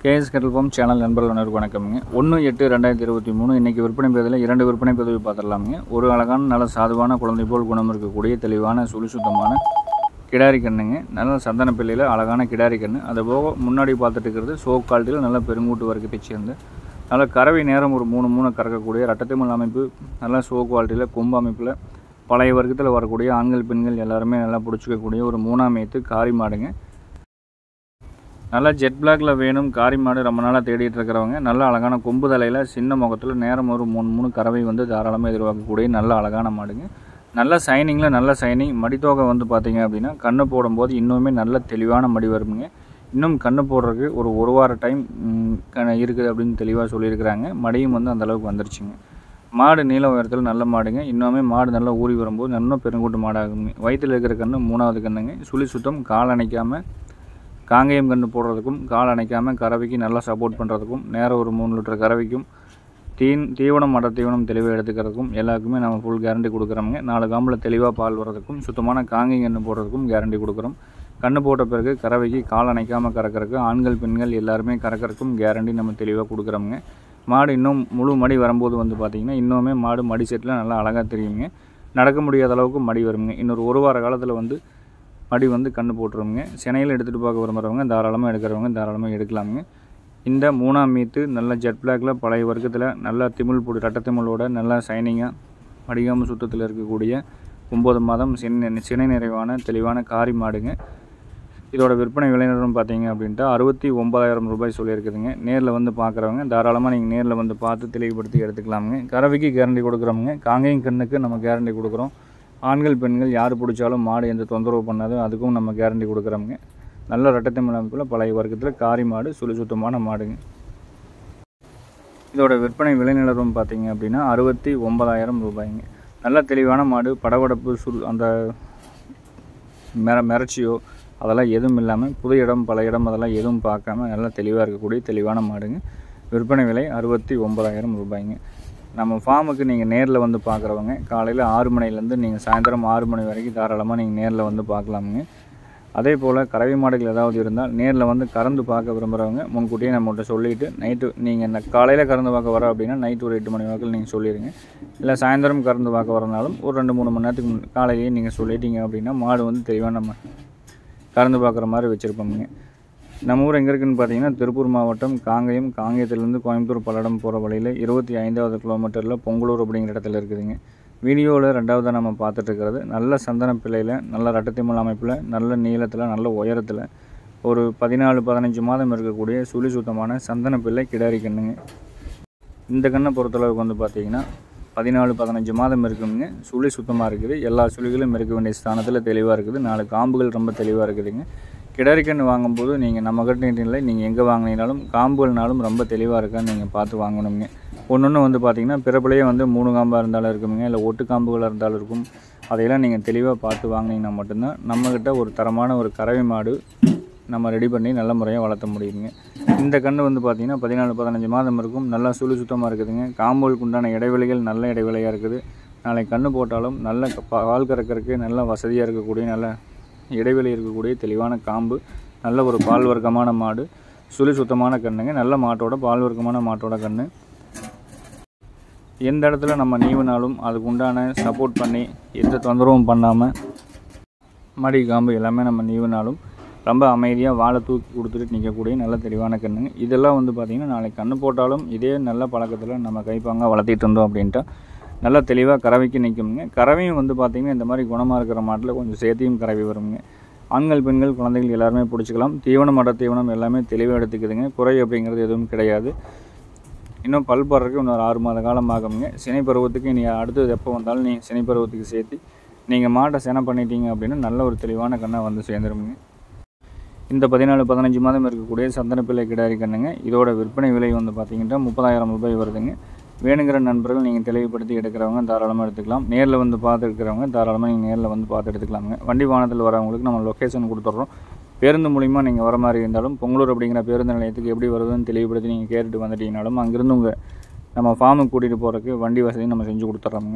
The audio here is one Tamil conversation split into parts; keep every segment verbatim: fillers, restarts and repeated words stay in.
கேஎஸ் கெட்டல் ஃபார்ம் சேனல் நண்பர்கள் அனைவருக்கும் வணக்கம்ங்க. ஒன்று எட்டு ரெண்டாயிரத்தி இருபத்தி மூணு இன்றைக்கி விற்பனை பதிவில் இரண்டு விற்பனை பதிவு பார்த்துடலாமுங்க. ஒரு அழகான நல்ல சாதுவான குழந்தை போல் குணம் இருக்கக்கூடிய தெளிவான சுழி சுத்தமான கிடாரி கண்ணுங்க. நல்ல சந்தன பிள்ளையில் அழகான கிடாரி கண்ணு. அது போக முன்னாடி பார்த்துட்டு இருக்கிறது சோக் குவாலிட்டியில் நல்ல பெருங்கூட்டு வர்க்கத்தை சேர்ந்து நல்ல கறவை நேரம் ஒரு மூணு மூணு கறக்கக்கூடிய ரட்டத்திமல் அமைப்பு, நல்ல சோக் குவாலிட்டியில் கொம்பு அமைப்பில் பழைய வர்க்கத்தில் வரக்கூடிய ஆண்கள் பெண்கள் எல்லாருமே நல்லா பிடிச்சிக்கக்கூடிய ஒரு மூணாம் ஏத்து காரி மாடுங்க. நல்லா ஜெட் பிளாக்ல வேணும் காரி மாடு ரொம்ப நாளாக தேடிட்டு இருக்கிறவங்க நல்ல அழகான கொம்பு தலையில் சின்ன முகத்தில் நேரம் ஒரு மூணு மூணு கறவை வந்து தாராளமாக எதிர்பார்க்கக்கூடிய நல்ல அழகான மாடுங்க. நல்ல சைனிங்கில் நல்ல சைனிங். மடித்தோகை வந்து பார்த்தீங்க அப்படின்னா கண்ணு போடும்போது இன்னுமே நல்ல தெளிவான மடி வருமுங்க. இன்னும் கண்ணு போடுறதுக்கு ஒரு ஒரு வார டைம் இருக்குது அப்படின்னு தெளிவாக சொல்லியிருக்கிறாங்க. மடியும் வந்து அந்தளவுக்கு வந்துருச்சுங்க. மாடு நீள உயரத்தில் நல்ல மாடுங்க. இன்னுமே மாடு நல்லா ஊறி வரும்போது இன்னும் பெருங்கூட்டு மாடாகுங்க. வயிற்றில் இருக்கிற கண்ணு மூணாவது கண்ணுங்க. சுழி சுத்தம், கால் அணைக்காமல் காங்கேயம் கன்று போடுறதுக்கும் கால் அணைக்காமல் கறவைக்கு நல்லா சப்போர்ட் பண்ணுறதுக்கும் நேரம் ஒரு மூணு லிட்டர் கறவைக்கும் தீன் தீவனம் மட தீவனம் தெளிவாக எடுத்துக்கிறதுக்கும் எல்லாருக்குமே நம்ம ஃபுல் கேரண்டி கொடுக்குறோங்க. நாலு காம்பில் தெளிவாக பால் வர்றதுக்கும் சுத்தமான காங்கேயம் கன்று போடுறதுக்கும் கேரண்டி கொடுக்குறோம். கன்று போட்ட பிறகு கறவைக்கு கால் அணைக்காமல் கறக்கிறதுக்கு ஆண்கள் பெண்கள் எல்லாருமே கறக்கிறதுக்கும் கேரண்டி நம்ம தெளிவாக கொடுக்குறோங்க. மாடு இன்னும் முழு மடி வரும்போது வந்து பார்த்திங்கன்னா இன்னுமே மாடு மடி செட்டில் நல்லா அழகாக தெரியுங்க. நடக்க முடியாத அளவுக்கு மடி வருங்க. இன்னொரு ஒரு வார காலத்தில் வந்து மடி வந்து கண்ணு போட்டுருவோங்க. சென்னையில் எடுத்துகிட்டு பார்க்க விரும்புகிறவங்க தாராளமாக எடுக்கிறவங்க தாராளமாக எடுக்கலாமுங்க. இந்த மூணாம் மீத்து நல்ல ஜெட் பிளாக்கில் பழைய வர்க்கத்தில் நல்லா திமிழ் பொடி ரட்ட திமிழோட நல்லா சைனிங்காக மடிகாமல் சுத்தத்தில் இருக்கக்கூடிய ஒம்பது மாதம் சின்ன சினை நிறைவான தெளிவான காரி மாடுங்க. இதோட விற்பனை விலைநிறுவனம் பார்த்தீங்க அப்படின்ட்டு அறுபத்தி ஒம்பதாயிரம் ரூபாய் சொல்லியிருக்குதுங்க. நேரில் வந்து பார்க்குறவங்க தாராளமாக நீங்கள் நேரில் வந்து பார்த்து தெளிவுபடுத்தி எடுத்துக்கலாமுங்க. கறவைக்கு கேரண்டி கொடுக்குறோமுங்க. காங்கேயம் கண்ணுக்கு நம்ம கேரண்டி கொடுக்குறோம். ஆண்கள் பெண்கள் யார் பிடிச்சாலும் மாடு எந்த தொந்தரவு பண்ணாதோ அதுக்கும் நம்ம கேரண்டி கொடுக்குறோமுங்க. நல்ல ரட்டத்திமிழ் அமைப்பில் பழைய வர்க்கத்தில் காரி மாடு சுழி சுத்தமான மாடுங்க. இதோட விற்பனை விலை நிலவரம் பார்த்தீங்க அப்படின்னா அறுபத்தி ஒம்பதாயிரம் ரூபாய்ங்க. நல்ல தெளிவான மாடு. படபடப்பு சுல் அந்த மெர மெரட்சியோ அதெல்லாம் எதுவும் இல்லாமல் புது இடம் பல இடம் அதெல்லாம் எதுவும் பார்க்காம நல்லா தெளிவாக இருக்கக்கூடிய தெளிவான மாடுங்க. விற்பனை விலை அறுபத்தி ஒம்பதாயிரம் ரூபாய்ங்க. நம்ம ஃபார்முக்கு நீங்கள் நேரில் வந்து பார்க்குறவங்க காலையில் ஆறு மணிலேருந்து நீங்கள் சாயந்தரம் ஆறு மணி வரைக்கும் தாராளமாக நீங்கள் நேரில் வந்து பார்க்கலாமுங்க. அதே போல் கறவை மாடுகள் ஏதாவது இருந்தால் நேரில் வந்து கறந்து பார்க்க விரும்புகிறவங்க முன்கூட்டியே நம்மகிட்ட சொல்லிவிட்டு நைட்டு நீங்கள் இந்த காலையில் கறந்து பார்க்க வரோம் அப்படின்னா நைட்டு ஒரு எட்டு மணி வாக்கில் நீங்கள் சொல்லிடுங்க. இல்லை சாயந்தரம் கறந்து பார்க்க வரனாலும் ஒரு ரெண்டு மூணு மணி நேரத்துக்கு காலையிலேயே நீங்கள் சொல்லிட்டீங்க அப்படின்னா மாடு வந்து தெளிவாக நம்ம கறந்து பார்க்குற மாதிரி வச்சுருப்போமுங்க. நம்ம ஊர் எங்கே இருக்குதுன்னு பார்த்தீங்கன்னா திருப்பூர் மாவட்டம் காங்கேயம். காங்கேயத்துலேருந்து கோயம்புத்தூர் பல்லடம் போகிற வழியில் இருபத்தி ஐந்தாவது கிலோமீட்டரில் பொங்கலூர் அப்படிங்கிற இடத்துல இருக்குதுங்க. வீடியோவில் ரெண்டாவதாக நம்ம பார்த்துட்ருக்கிறது நல்ல சந்தன பிள்ளையில் நல்ல ரட்டத்திமிழ் அமைப்பில் நல்ல நீளத்தில் நல்ல உயரத்தில் ஒரு பதினாலு பதினஞ்சு மாதம் இருக்கக்கூடிய சுழி சுத்தமான சந்தன பிள்ளை கிடாரி கண்ணுங்க. இந்த கண்ணை பொறுத்தளவுக்கு வந்து பார்த்திங்கன்னா பதினாலு பதினஞ்சு மாதம் இருக்குதுங்க. சுழி சுத்தமாக இருக்குது. எல்லா சுழிகளும் இருக்க வேண்டிய ஸ்தானத்தில் தெளிவாக இருக்குது. நாலு காம்புகள் ரொம்ப தெளிவாக இருக்குதுங்க. கிடாரி கன்று வாங்கும்போது நீங்கள் நம்ம கிட்ட இல்லை நீங்கள் எங்கே வாங்கினாலும் காம்புகள்னாலும் ரொம்ப தெளிவாக இருக்கான்னு நீங்கள் பார்த்து வாங்கணுங்க. ஒன்று ஒன்று வந்து பார்த்திங்கன்னா பிறப்புலேயே வந்து மூணு காம்பாக இருந்தாலும் இருக்குங்க, இல்லை ஒட்டு காம்புகளாக இருந்தாலும் இருக்கும். அதையெல்லாம் நீங்கள் தெளிவாக பார்த்து வாங்கினீங்கன்னா மட்டும்தான் நம்மக்கிட்ட ஒரு தரமான ஒரு கறவை மாடு நம்ம ரெடி பண்ணி நல்ல முறையாக வளர்த்த முடியுங்க. இந்த கன்று வந்து பார்த்திங்கன்னா பதினாலு பதினஞ்சு மாதம் இருக்கும். நல்லா சுழி சுத்தமாக இருக்குதுங்க. காம்புகளுக்கு உண்டான இடைவெளிகள் நல்ல இடைவெளியாக இருக்குது. நாளைக்கு கன்று போட்டாலும் நல்ல பால் கறக்கிறதுக்கு நல்ல வசதியாக இருக்கக்கூடிய நல்ல இடைவெளி இருக்கக்கூடிய தெளிவான காம்பு, நல்ல ஒரு பால் வர்க்கமான மாடு, சுழி சுத்தமான கண்ணுங்க. நல்ல மாட்டோட பால் வர்க்கமான மாட்டோட கன்று. எந்த இடத்துல நம்ம நீவினாலும் அதுக்கு உண்டான சப்போர்ட் பண்ணி எந்த தொந்தரவும் பண்ணாமல் மடி காம்பு எல்லாமே நம்ம நீவினாலும் ரொம்ப அமைதியாக வாழை தூக்கி கொடுத்துட்டு நிற்கக்கூடிய நல்ல தெளிவான கண்ணுங்க. இதெல்லாம் வந்து பார்த்திங்கன்னா நாளைக்கு கன்று போட்டாலும் இதே நல்ல பழக்கத்தில் நம்ம கைப்பாங்க வளர்த்திட்டு இருந்தோம் அப்படின்ட்டு நல்லா தெளிவாக கறவைக்கு நிற்குமுங்க. கறவையும் வந்து பார்த்திங்கன்னா இந்த மாதிரி குணமாக இருக்கிற மாட்டில் கொஞ்சம் சேர்த்தியும் கறவை வருங்க. ஆண்கள் பெண்கள் குழந்தைகள் எல்லாருமே பிடிச்சிக்கலாம். தீவனம் மட தீவனம் எல்லாமே தெளிவாக எடுத்துக்குதுங்க. குறை அப்படிங்கிறது எதுவும் கிடையாது. இன்னும் பல் போடுறதுக்கு இன்னொரு ஆறு மாத காலம் ஆகுங்க. சினை பருவத்துக்கு நீங்கள் அடுத்தது எப்போ வந்தாலும் நீங்கள் சினை பருவத்துக்கு சேர்த்து நீங்கள் மாட்டை செனை பண்ணிட்டீங்க அப்படின்னா நல்ல ஒரு தெளிவான கண்ணாக வந்து சேர்ந்துருமுங்க. இந்த பதினாலு பதினஞ்சு மாதம் இருக்கக்கூடிய சந்தன பிள்ளை கிடாரி கண்ணுங்க. இதோட விற்பனை விலை வந்து பார்த்திங்கன்னா முப்பதாயிரம் ரூபாய் வருதுங்க. வேணுங்கிற நண்பர்கள் நீங்கள் தெளிவுபடுத்தி எடுக்கிறவங்க தாராளமாக எடுத்துக்கலாம். நேரில் வந்து பார்த்து எடுக்கிறவங்க தாராளமாக நீங்கள் நேரில் வந்து பார்த்து எடுத்துக்கலாமுங்க. வண்டி வாகனத்தில் வரவங்களுக்கு நம்ம லொக்கேஷன் கொடுத்துட்றோம். பேருந்து மூலிமா நீங்கள் வர மாதிரி இருந்தாலும் பொங்கலூர் அப்படிங்கிற பேருந்து நிலையத்துக்கு எப்படி வருதுன்னு தெளிவுபடுத்தி நீங்கள் கேட்டுட்டு வந்துட்டீங்கனாலும் அங்கேருந்து உங்கள் நம்ம ஃபார்முக்கு கூட்டிகிட்டு போகிறதுக்கு வண்டி வசதி நம்ம செஞ்சு கொடுத்துட்றோமுங்க.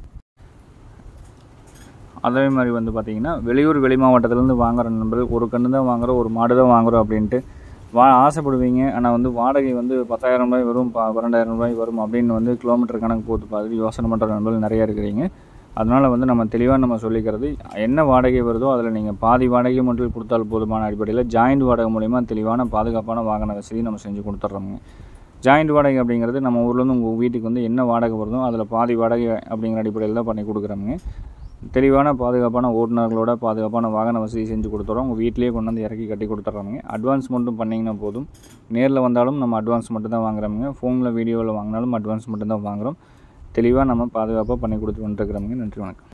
அதே மாதிரி வந்து பார்த்திங்கன்னா வெளியூர் வெளி மாவட்டத்திலேருந்து வாங்குகிற நண்பர்கள் ஒரு கன்று தான் வாங்குகிறோம் ஒரு மாடு தான் வாங்குகிறோம் அப்படின்ட்டு வா ஆசைப்படுவீங்க. ஆனால் வந்து வாடகை வந்து பத்தாயிரம் ரூபாய் வரும், ப பன்னெண்டாயிரம் ரூபாய் வரும் அப்படின்னு வந்து கிலோமீட்டர் கணக்கு போட்டு பார்த்துட்டு யோசனை பண்ணுற நண்பர்கள் நிறையா இருக்கிறீங்க. அதனால் வந்து நம்ம தெளிவாக நம்ம சொல்லிக்கிறது, என்ன வாடகை வருதோ அதில் நீங்கள் பாதி வாடகை மட்டும் கொடுத்தால் போதுமான அடிப்படையில் ஜாயிண்ட் வாடகை மூலிமா தெளிவான பாதுகாப்பான வாகன வசதி நம்ம செஞ்சு கொடுத்துட்றோங்க. ஜாயிண்ட் வாடகை அப்படிங்கிறது நம்ம ஊர்லேருந்து உங்கள் வீட்டுக்கு வந்து என்ன வாடகை வருதோ அதில் பாதி வாடகை அப்படிங்கிற அடிப்படையில் தான் பண்ணி கொடுக்குறோங்க. தெளிவான பாதுகாப்பான ஓட்டுநர்களோட பாதுகாப்பான வாகன வசதி செஞ்சு கொடுத்துறோம். உங்கள் வீட்டிலேயே கொண்டு வந்து இறக்கி கட்டி கொடுத்துட்றாங்க. அட்வான்ஸ் மட்டும் பண்ணிங்கன்னா போதும். நேரில் வந்தாலும் நம்ம அட்வான்ஸ் மட்டும் தான் வாங்குறோமுங்க. ஃபோனில் வீடியோவில் வாங்கினாலும் அட்வான்ஸ் மட்டும் தான் வாங்குகிறோம். தெளிவாக நம்ம பாதுகாப்பாக பண்ணி கொடுத்து வந்துட்டுருக்குறோமுங்க. நன்றி, வணக்கம்.